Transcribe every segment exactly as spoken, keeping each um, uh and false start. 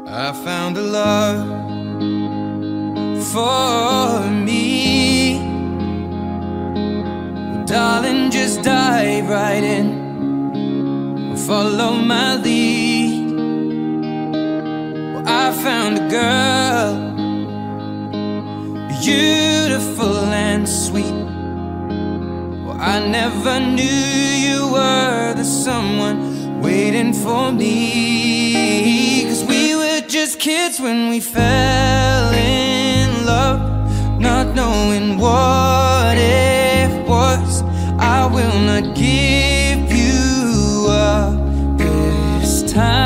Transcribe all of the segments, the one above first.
I found a love for me. Well, darling, just dive right in, follow my lead. Well, I found a girl, beautiful and sweet. Well, I never knew you were the someone waiting for me. 'Cause we were just kids when we fell in love, not knowing what it was. I will not give you up this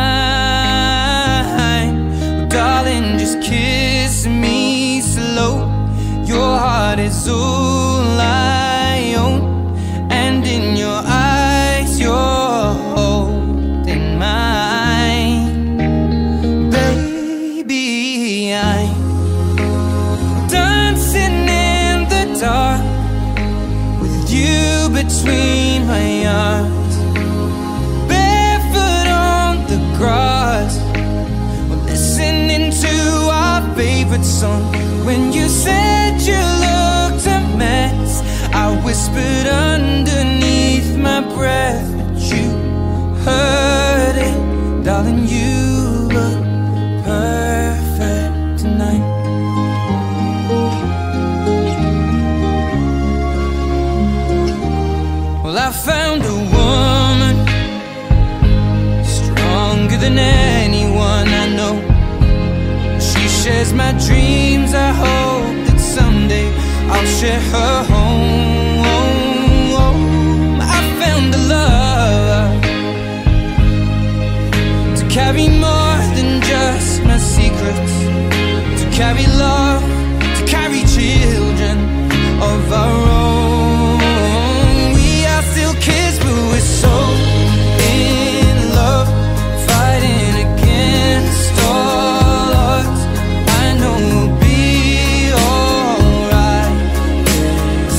time. Oh, darling, just kiss me slow. Your heart is all I own, and in your eyes you're holding mine. Baby, I'm dancing in the dark with you between my arms, barefoot on the grass. We're listening to our favorite song. When you said you looked a mess, I whispered underneath my breath, but you heard it. Darling, you look perfect tonight. Well, I found a woman stronger than anyone I know. She shares my dreams. I hope that someday I'll share her home. I found a love to carry more than just my secrets, to carry love, to carry children of our own. We are still kids, but we're so in love, fighting against all odds. I know we'll be alright this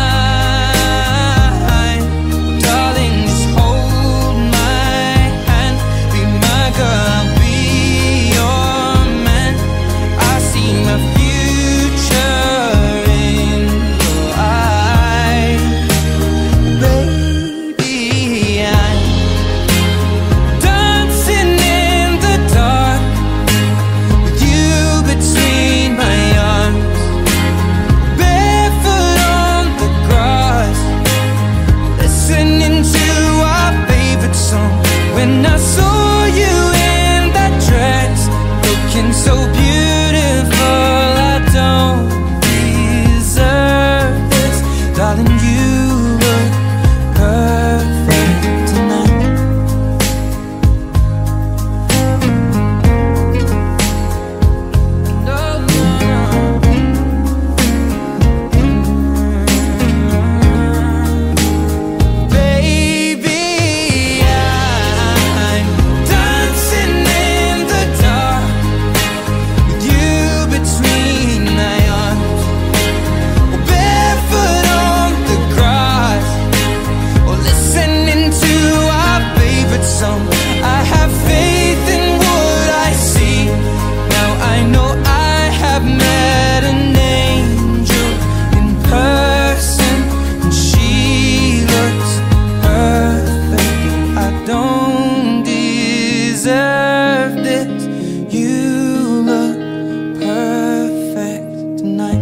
time. Darling, just hold my hand, be my girl, I'll be your man. I see my future in your eyes. Baby, I'm dancing in the dark with you between my arms, barefoot on the grass, listening to our favorite song. When I saw you in that dress, looking so beautiful, I don't deserve this. Darling, you look perfect tonight. No, no, no. Baby, I'm dancing in the dark with you between my arms, or barefoot on the grass, or listening to our favorite song. I have faith in what I see. Now I know I have met an angel in person, and she looks perfect. I don't deserve this. You look perfect tonight.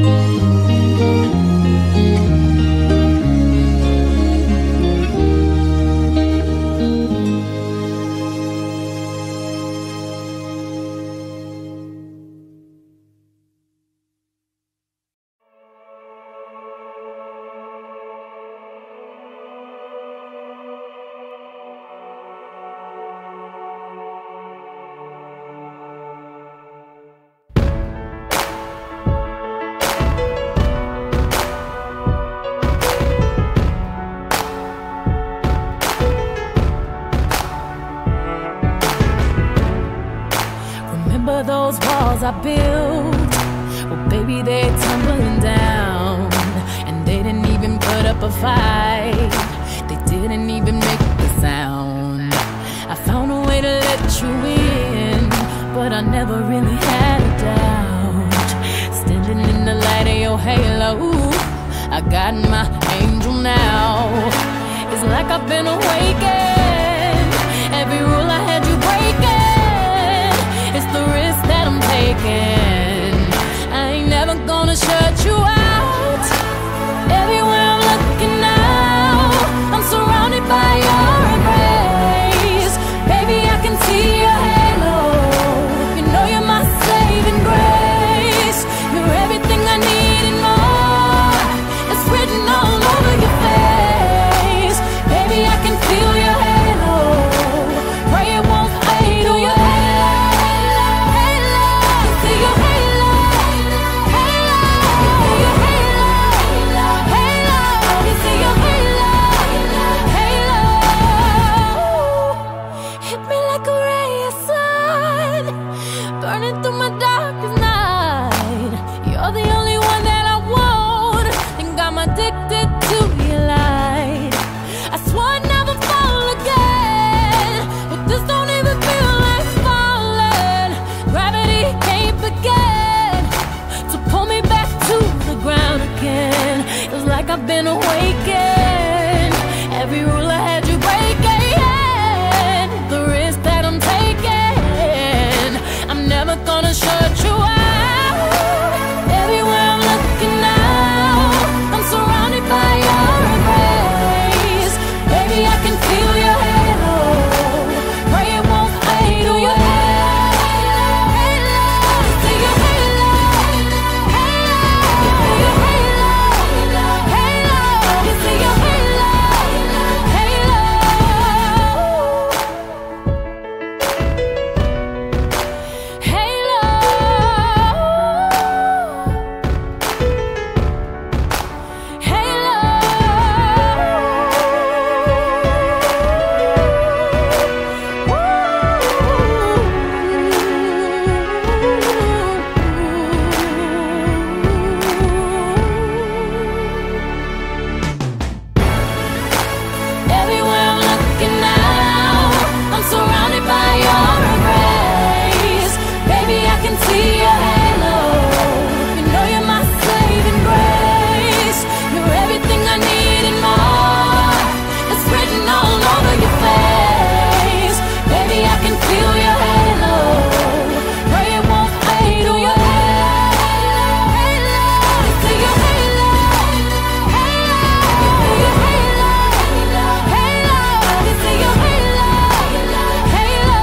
Remember those walls I built? Well, baby, they're tumbling down, and they didn't even put up a fight. They didn't even make a sound. I found a way to let you in, but never really had a doubt. Standing in the light of your halo, I got my angel now. It's like I've been awakened. Every rule I had you breaking, it's the risk that I'm taking. I ain't never gonna shut you out. Everywhere I'm looking now, I'm surrounded by your embrace. Baby, I can see your halo. You know you're my saving grace. You're everything I need and more. It's written all over your face. Baby, I can feel your halo. Pray it won't fade. Oh, your halo, halo, see your halo, halo, your halo, halo, you see your halo, halo. Hit me like a ray of sun, burning through my darkest night. You're the only one that I want, and I'm addicted to your light. I swore I'd never fall again, but this don't even feel like falling. Gravity can't begin to pull me back to the ground again. It's like I've been awakened. Every rule I had you breaking, the risk that I'm taking, I'm never gonna shut you out. Everywhere I'm looking now, I'm surrounded by your embrace. Baby, I can feel your halo. Pray it won't fade. Oh, your halo, halo, see your halo, halo, your halo, halo, you see your halo, halo. Everywhere I'm looking now, I'm surrounded by your embrace. Baby, I can see your halo. You know you're my saving grace. You're everything I need and more. It's written all over your face. Baby, I can feel your halo. Pray it won't fade. Oh, your halo, halo, see your halo, halo, your halo, halo, you see your halo, halo.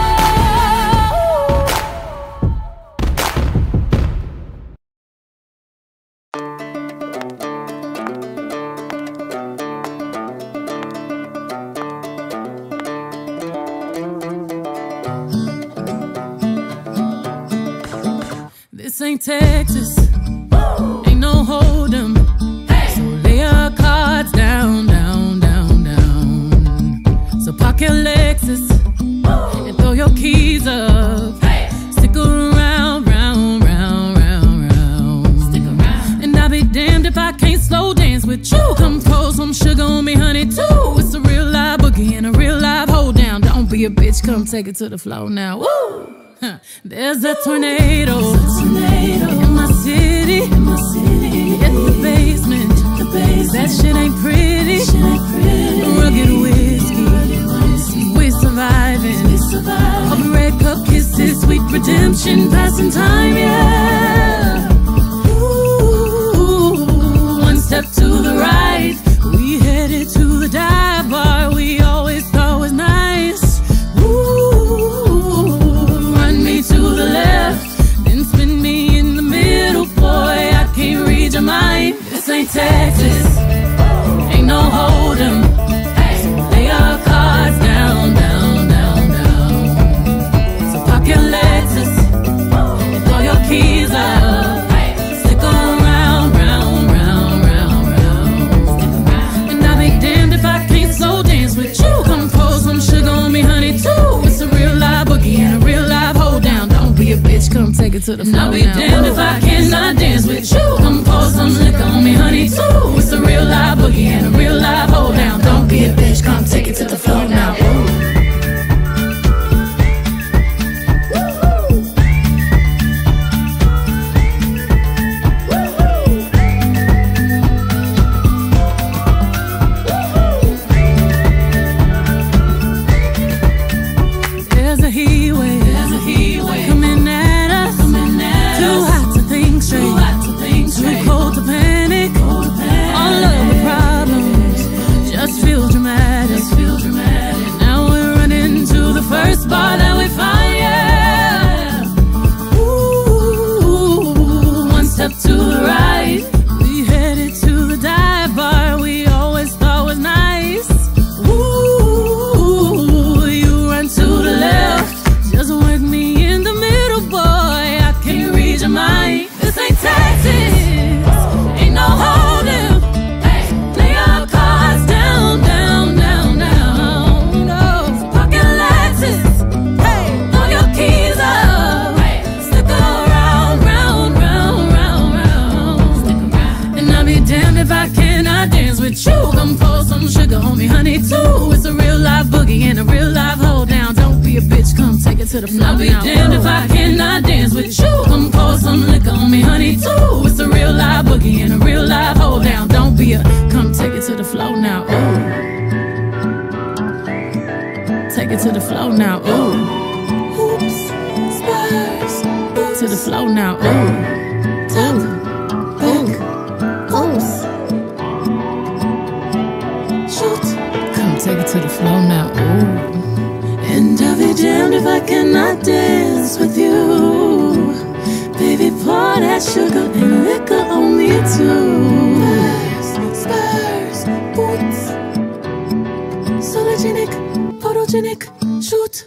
This ain't Texas, ain't no hold'em. So lay your cards down, down, down, down. So park your Lexus and throw your keys up. Stick around, round, round, round, round. Stick around. And I'll be damned if I can't slow dance with you. Come pour some sugar on me, honey, too. It's a real live boogie and a real live hold down. Don't be a bitch, come take it to the floor now. Woo! Huh. There's a tornado, in my city, in my city. Hit the basement, the basement. That shit ain't pretty, shit ain't pretty. Rugged whiskey, we're surviving. We surviving. All red cup kisses, sweet redemption, passing time, yeah. Ooh, one step to the right, we headed to the dive bar we always thought was nice. Ooh, run me to the left, then spin me in the middle, boy, I can't read your mind. This ain't Texas, ain't no hold'em. So lay your cards down, down, down, down. So park your Lexus and throw your keys up. Stick around, round, round, round, round. And I'll be damned if I can't slow dance with you. Come pour some sugar on me, honey, too. It's a real live boogie and a real live hold down. Don't be a bitch, come take it to the floor. I'll be damned if I cannot dance with you. Come pour some liquor on me, honey, too. It's a real live boogie and a real live hold down. Don't be a bitch, come take it to the floor now. Ooh. to the flow. I'll be damned if I cannot dance with you. Come pour some liquor on me, honey, too. It's a real live boogie and a real live hold down. Don't be a, come take it to the flow now, ooh. Take it to the flow now, ooh. Hoops, spurs, to the flow now, ooh. Top, back, oops. Shoot, come take it to the flow now, ooh. And I'll be damned if I cannot dance with you. Baby, pour that sugar and liquor on me too. Spurs, spurs, boots. Sologenic, photogenic, shoot.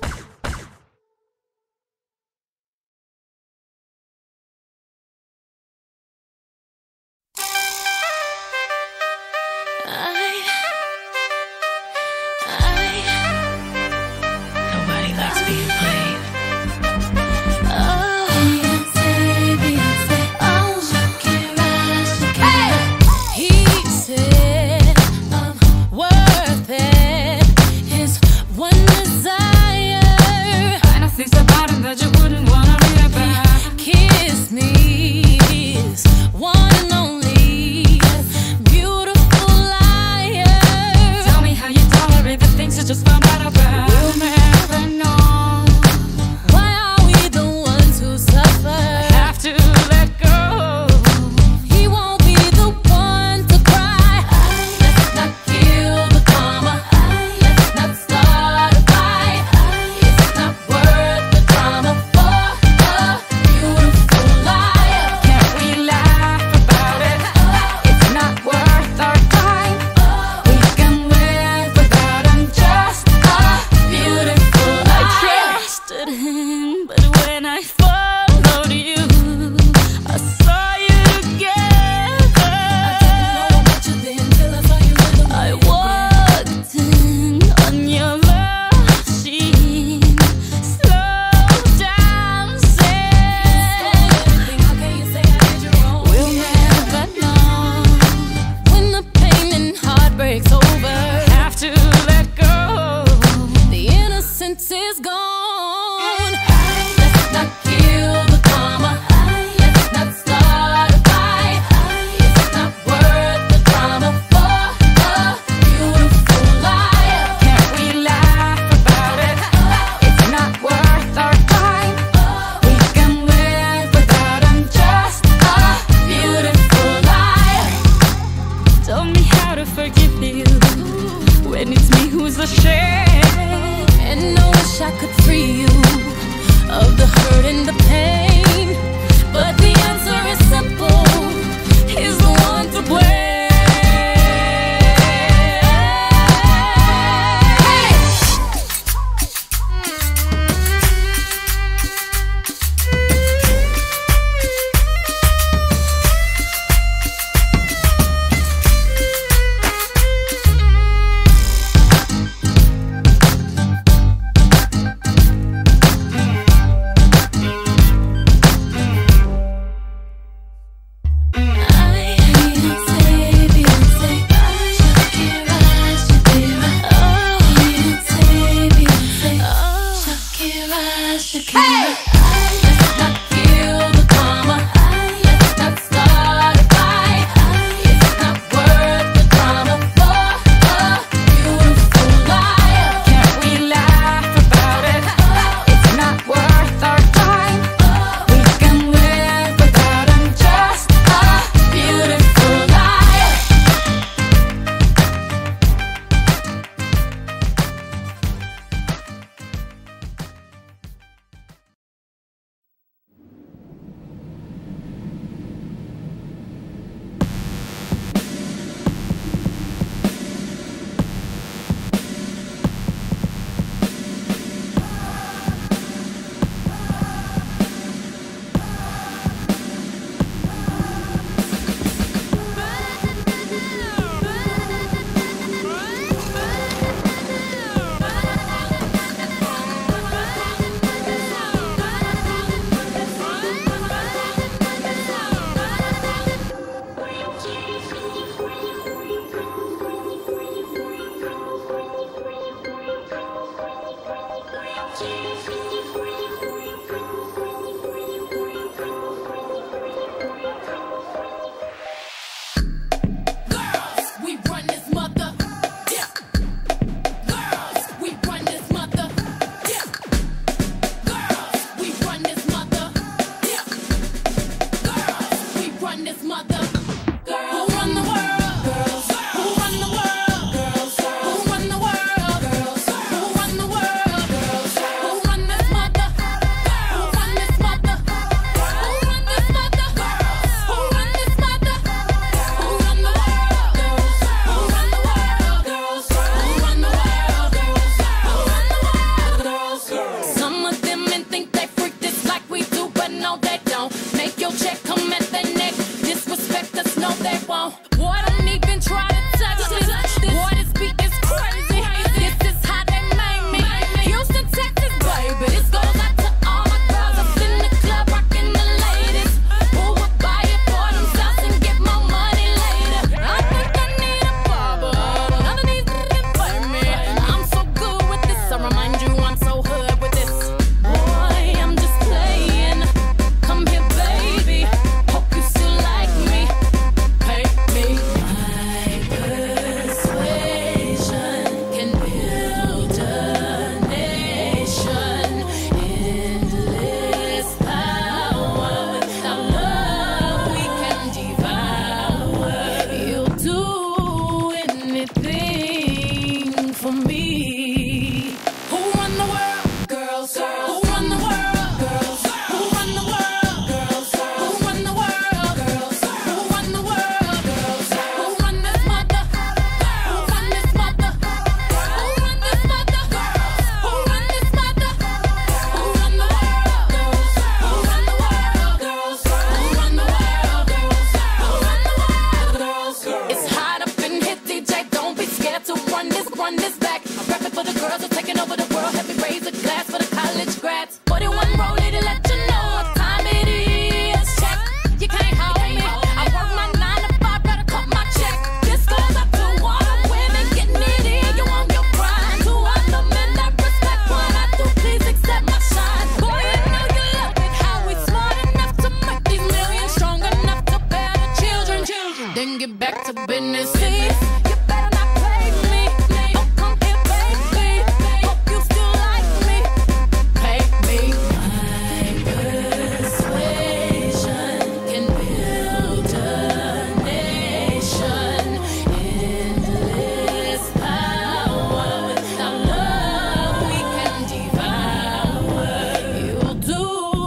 Thank you. girls, girls. Who run the world? Girls. Who run the world? Girls. Who run the world? Girls. Who run the world? Girls. Who run this mother? Who run this mother? Who run this mother? Who run this mother? Who run the world? Girls. Who run the world? Girls. Who run the world? Girls. Who run the world? Girls. It's hot up in here, D J. Don't be scared to run this, run this back. I'm rapping for the girls who are taking over the world. Help me raise a glass for the college grads. forty-one rollie to let you know what time it is. Check, you can't hold me. I work my nine to five, gotta cut my check. This goes up to all the women getting it in. You want your grind. To all the men that respect what I do, please accept my shine. Boy, you know you love it. How we smart enough to make these millions, strong enough to bear the children. Then get back to business. See, you better not play me. Oh, come here, baby. Hope you still like me. Pay me. My persuasion can build a nation. Endless power. Without love, we can devour. You'll do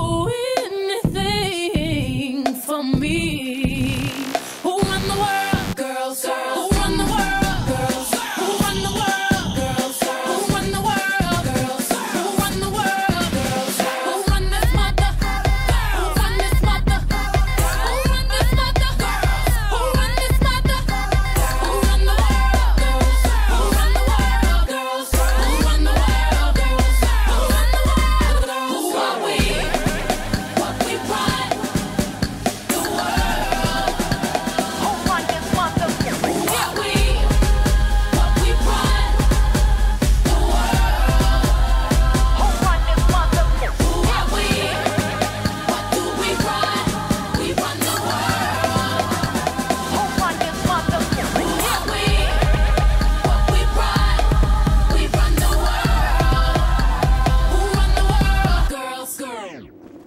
anything for me. Who run the world? Girls. Who run the world? Girls. Who run the world? Girls. Who run the world? Girls. Who run the world? Girls. Who run this mother? Who run this mother? Who run this mother? Who run this mother? Who run the world? Girls. Who run the world? Girls. Who run the world? Girls. Who run the world? Who are we? What we run? The world. Who run this mother? Who are we? What we run? The world. Who run this mother? Who are we? What do we run? We run the world. Who run this mother? Who are we? What we run? We run the world. Who run the world? Girls, girls.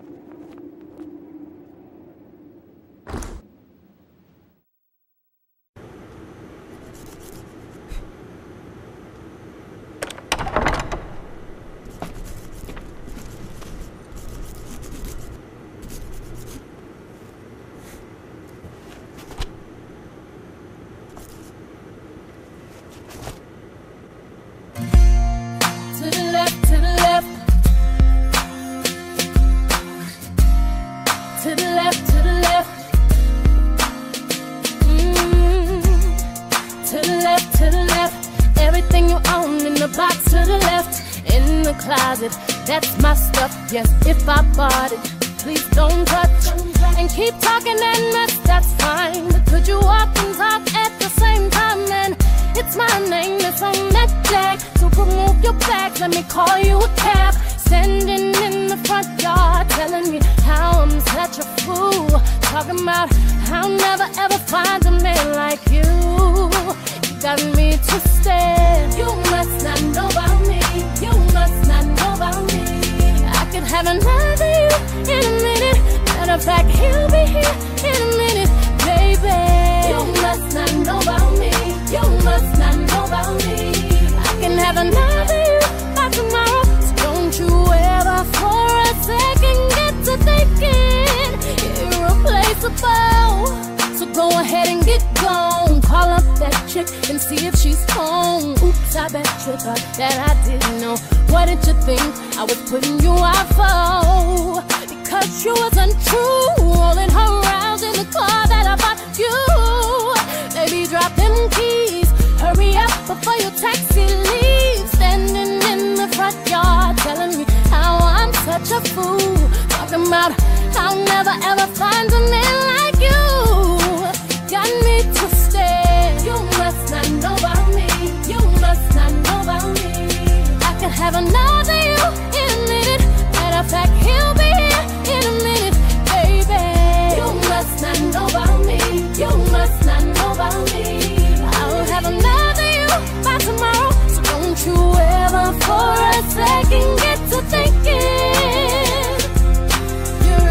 To the left, to the left. To the left, to the left. Mm. To the left, to the left. Everything you own in the box to the left. In the closet, that's my stuff. Yes, if I bought it, please don't touch. And keep talking that mess, that's fine. But could you walk and talk at the same time? And it's my name that's on that flag. So remove your bags, let me call you a cab. Standing in the front yard, telling me how I'm such a fool. Talking about how I'll never ever find a man like you. You got me twisted. You must not know about me. You must not know about me. I could have another you in a minute. Matter of fact, he'll be here in a minute, baby. You must not know about me. You must not know about me. I can have another you by tomorrow. So don't you ever for a second get to thinking irreplaceable. So go ahead and get gone. Call up that chick and see if she's home. Oops, I bet you thought that I didn't know. What did you think I was putting you out for? Because you was untrue, rolling her around in the car that I bought you. Baby, drop them keys, hurry up before your taxi leaves. Standing in the front yard, telling me how I'm such a fool. Talking about how I'll never ever find a man like you. Got me twisted. You must not know about me. You must not know about me. I could have another you in a minute. Matter of fact, he'll be here in a minute, baby. You must not know about me. You must not know about me. I'll have another you by tomorrow. So don't you ever for a second get to thinking you're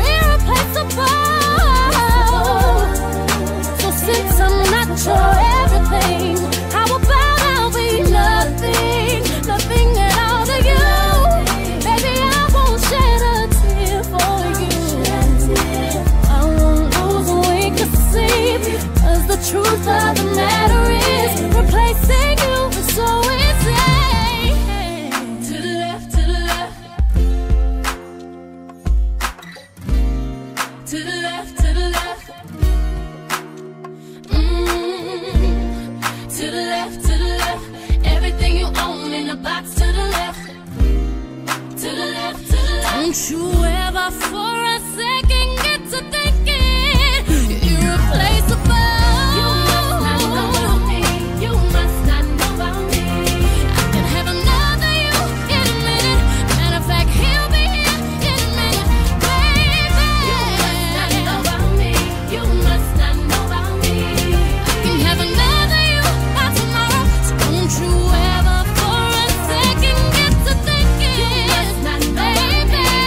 Don't you ever for a second get to thinking you're irreplaceable. You must not know about me. You must not know about me. I can have another you in a minute. Matter of fact, he'll be here in a minute, baby. You must not know about me. You must not know about me. I can have another you by tomorrow. So don't you ever for a second get to thinking you must not know about me.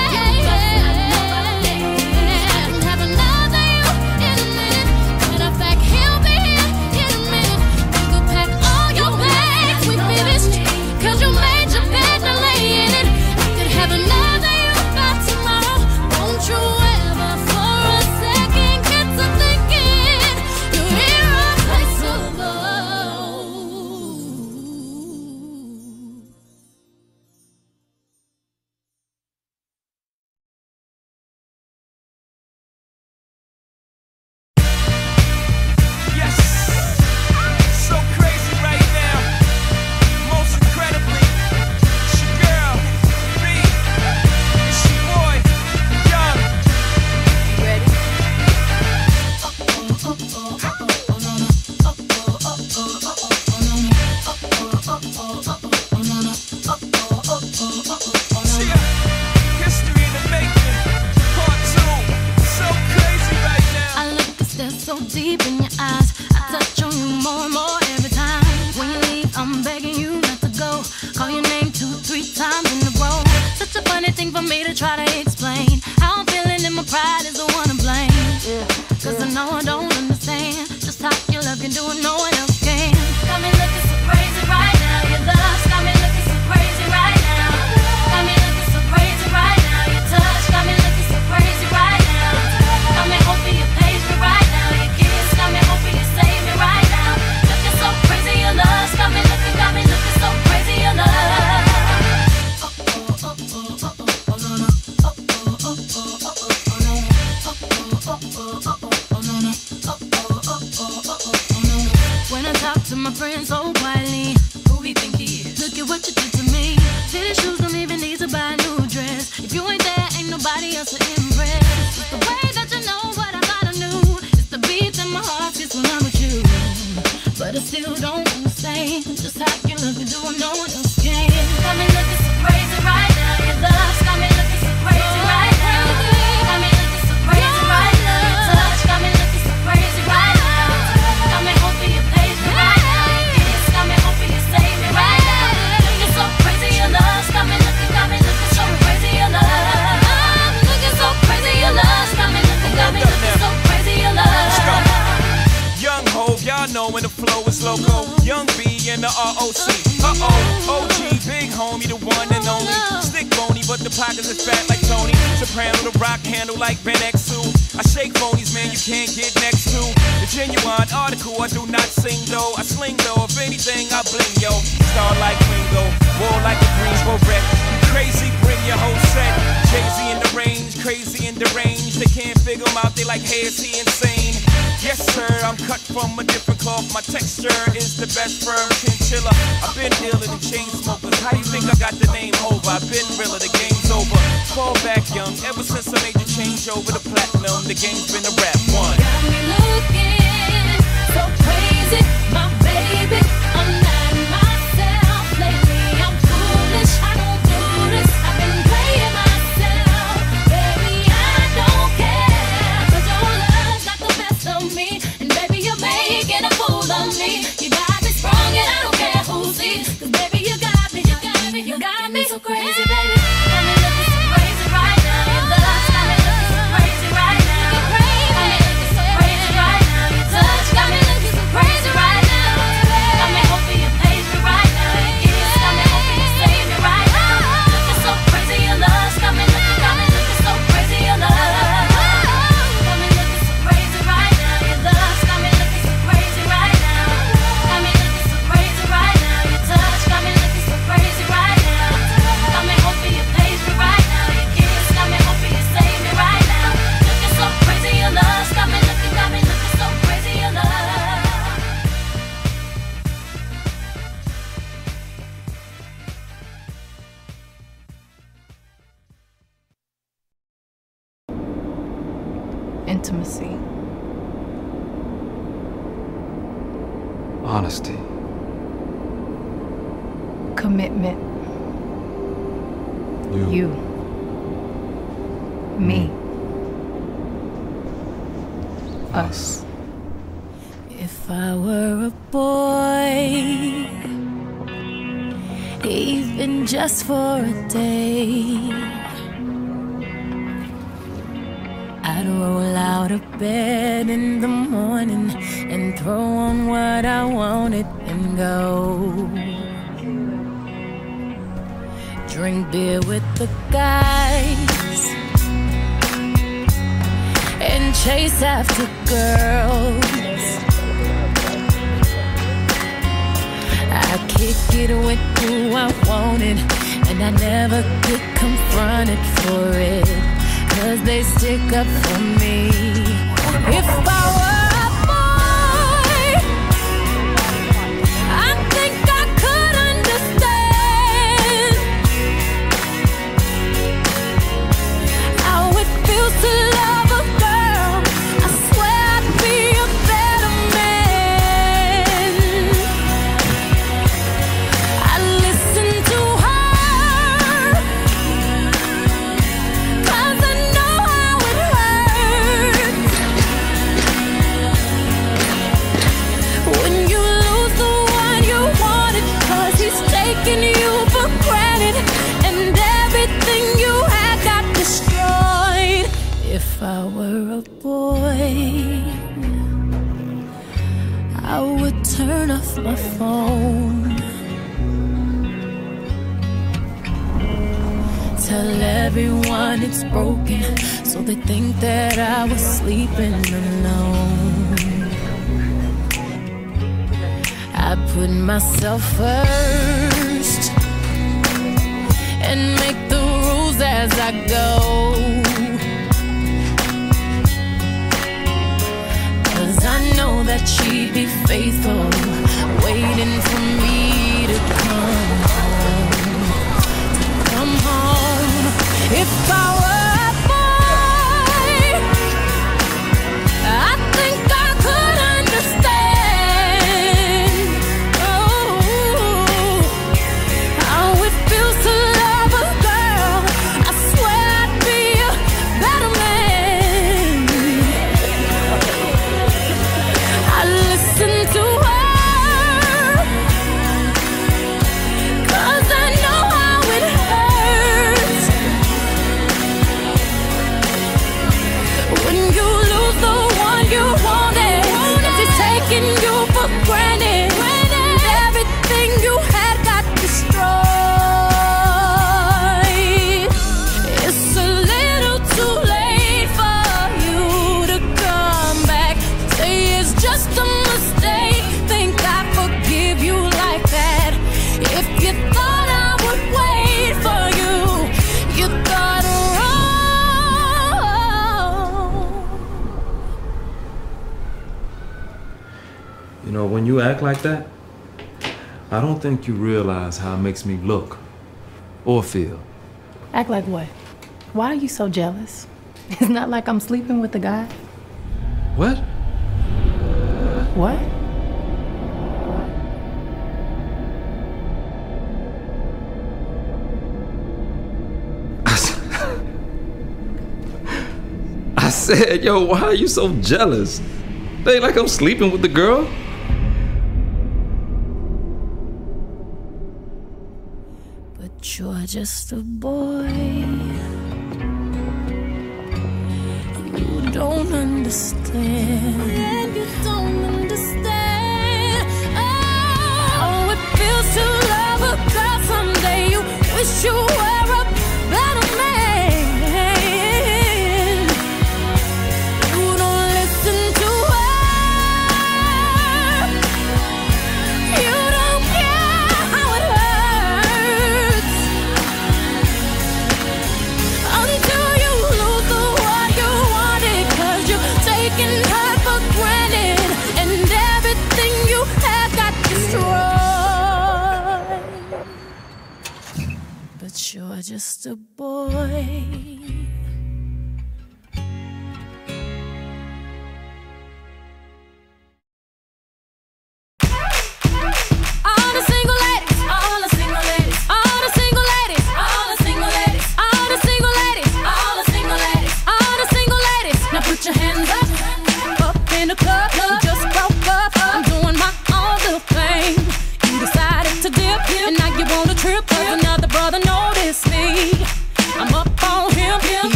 So crazy, baby. Got me looking so crazy right now. Your love's got me looking so crazy right now. Got me looking so crazy right now. Your touch got me looking so crazy right now. intimacy. Honesty. Commitment. You. You. Me. Us. If I were a boy, even just for a day, I'd roll out of bed in the morning and throw on what I wanted and go. Drink beer with the guys and chase after girls. I kick it with who I wanted, and I never get confronted for it, 'cause they stick up for me. If I were a boy, I think I could understand how it feels to love a girl. I swear I'd be a better man. I listen to her, 'cause I know how it hurts when you lose the one you wanted, 'cause he's taking you for granted and everything you had got destroyed. If I were a boy, I would turn off my phone, tell everyone it's broken, so they think that I was sleeping alone. I put myself first and make the rules as I go, 'cause I know that she'd be faithful, waiting for me to come home, to come home. If I were a boy, I think I could understand, oh, how it feels to love a girl. I swear I'd be a better man. I listen to her, 'cause I know how it hurts when you lose the one you wanted, 'cause he's taking you for granted and everything you had got destroyed. It's a little too late for you to come back, say it's just a mistake, think I forgive you like that. If you thought I would wait for you, you thought wrong. You know, when you act like that, I don't think you realize how it makes me look or feel. Act like what? Why are you so jealous? It's not like I'm sleeping with the guy. What? What? I s- I said, yo, why are you so jealous? It ain't like I'm sleeping with the girl. But you're just a boy. You don't understand. And you don't understand. Oh, how it feels to love a girl someday. You wish you were a better man. You don't listen to her. You don't care how it hurts until you lose the one you wanted, 'cause you're taking her for granted and everything you had got destroyed. But you're just a boy.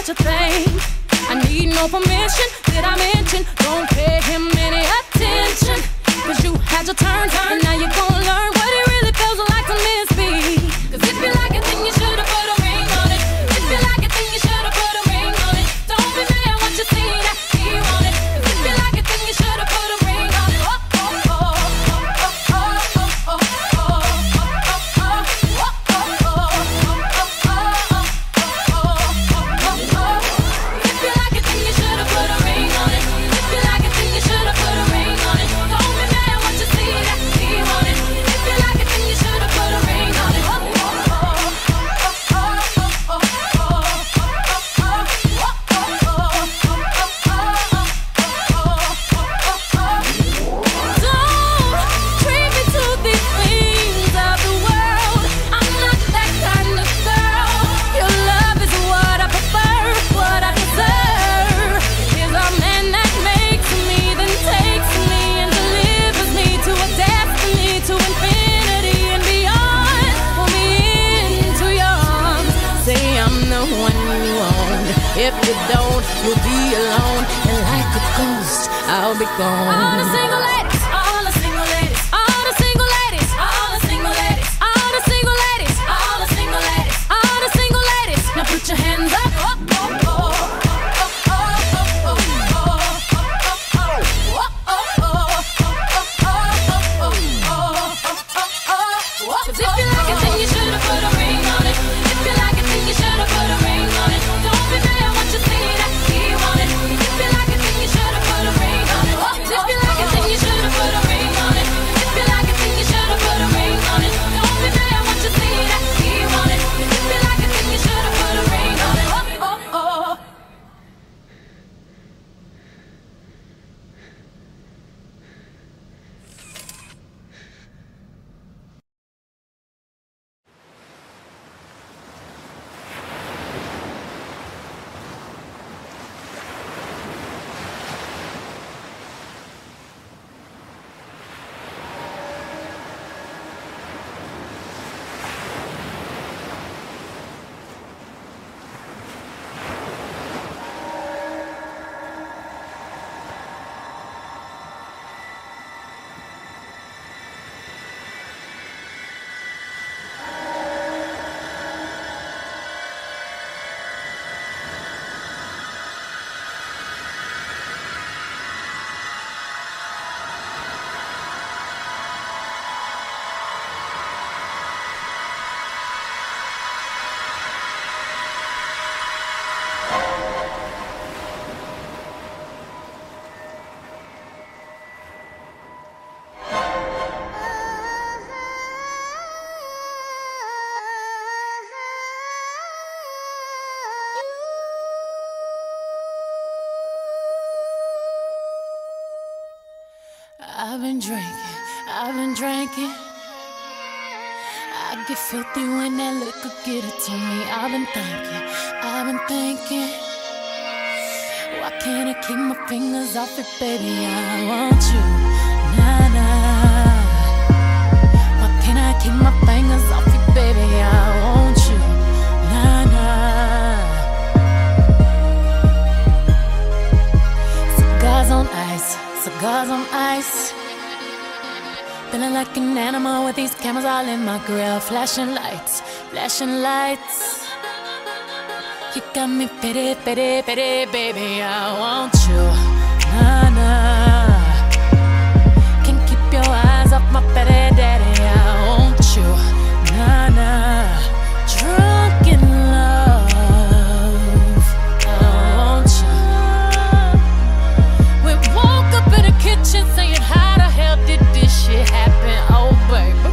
what you think. I need no permission, did I mention? Don't pay him any attention. Cause you had your turn, and now you're gonna learn what it really feels like to miss me. Cause if you like it, then you should've put a ring on it. If you like it, then you should've put a ring on it. Don't be mad what you see that he want it. Cause if you like it, then you should've put a ring on it. Oh, oh, oh, oh, oh, oh, oh, oh, if you like it, then you should've put a ring on it. If you like it, then you should've put a ring on it. Don't be mad what you see that he want it. If you like it, then you should've put a ring on it. Oh, oh, oh, oh, oh, oh, don't treat me to these things of the world. I'm not that kind of girl. Your love is what I prefer, what I deserve. Is a man that makes me, then takes me and delivers me to a destiny, to infinity and beyond. Pull me into your arms, say I'm the one you want. If you don't, you'll be alone, and like a ghost, I'll be gone. All the single ladies, all the single ladies, all the single ladies, all the single ladies, all the single ladies, all the single ladies, all the single ladies. Now put your hands up. Oh, oh, oh. Cause if you like it, then you should've put a ring on it. If you like it, then you should've put a ring on it. Don't be mad what you see that he want it. If you like it, then you should've put a ring on it. If you like it, then you should've put a ring on it. If you like it, then you should've put a ring on it. Don't be mad what you see that he want it. If you like it, then you should've put a ring on it. Oh, oh, oh. I've been drinking, I've been drinking. I get filthy when that liquor get it to me. I've been thinking, I've been thinking. Why can't I keep my fingers off it, baby? I want you, nah, nah. Why can't I keep my fingers off it, baby? I want you, nah, nah. Cigars on ice, cigars on ice. Feeling like an animal with these cameras all in my grill. Flashing lights, flashing lights. You got me pity, pity, pity, baby. I want you, nah, nah. Can't keep your eyes off my pity, daddy. I want you, nah, nah. Drunk in love, I want you. We woke up in the kitchen saying, how the hell did this shit happen? Oh, baby.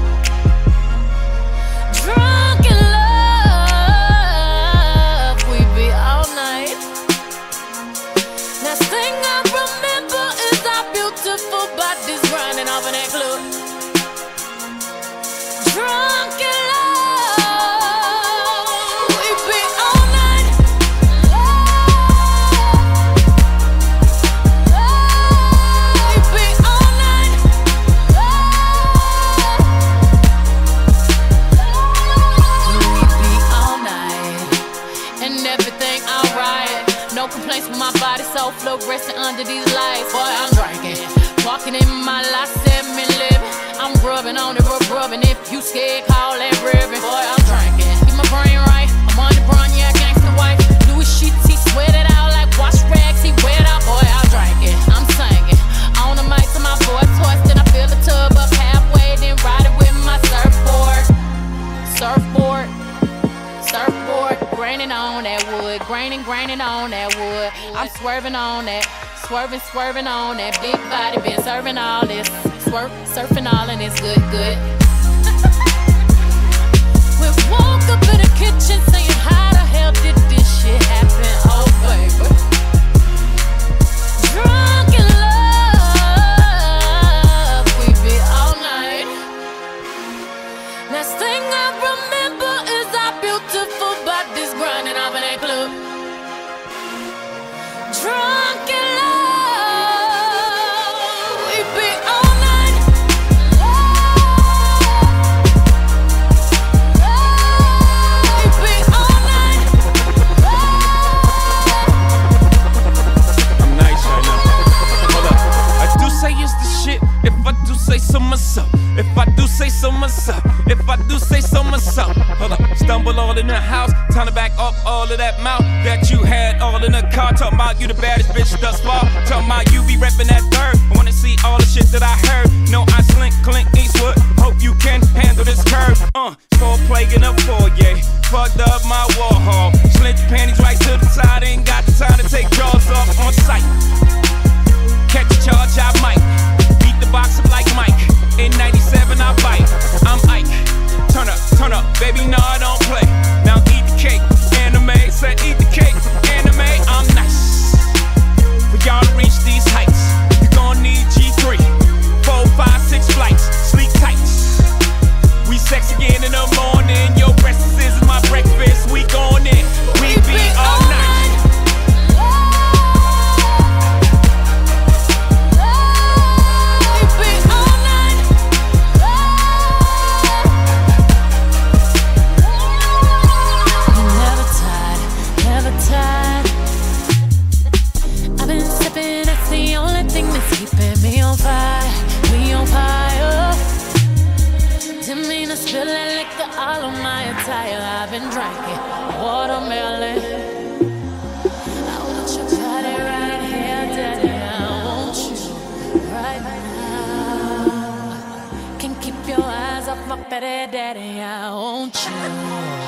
Drunk in love, we be all night. Last thing I remember is our beautiful bodies grinding off in that club. complaints with my body, so fluorescent under these lights. Boy, I'm drinking, walking in my life, seven living. I'm grubbing on it, rub rubbing. If you scared, call that ribbon. Boy, I'm drinking, keep my brain right. I'm on the run, yeah, gangsta white. Louis sheets, he sweat it out like wash rags. He wet out, boy, I'm drinking. I'm singing on the mic to my voice hoarse. Then I fill the tub up halfway, then ride it with my surfboard, surfboard. Surfboard, graining on that wood, graining, graining on that wood. I'm swerving on that, swerving, swerving on that big body. Been serving all this, swerve, surfing all and it's good, good. We woke up in the kitchen saying, how the hell did this shit happen? Oh baby, drunk in love, we be all night. Last thing I remember is our beautiful bodies grinding up in that club. Drunk in love, we be all night. Love, we be all night. Love. I'm nice right now. Hold up. I do say it's the shit. If I do say so myself. If I do say so myself. If I do say so myself. Hold up. Stumble all in the house. Time to back up all of that mouth that you had all in the car. Talking about you the baddest bitch thus far. Talking about you be reppin' that third. I wanna see all the shit that I heard. No, I slink, Clint Eastwood. Hope you can handle this curve. Uh, four plague in a foyer. Fucked up my Warhol. Slint your panties right to the side. Ain't got the time to take jaws off on sight. Catch a charge, I might. Beat the box up like Mike. In ninety-seven, I bite. I'm Ike. Turn up, turn up, baby, no, I don't play. Now eat the cake, anime. Said eat the cake, anime. I'm nice. For y'all to reach these heights, you gon' need G three. Four, five, six flights, sleep tight. We sex again in the morning. Your breakfast is my breakfast. We gon' in. We be all night. Spill that liquor all on my attire. I've been drinking watermelon. I want your body right here, daddy. I want you right now. Can't keep your eyes off my petty daddy. I want you.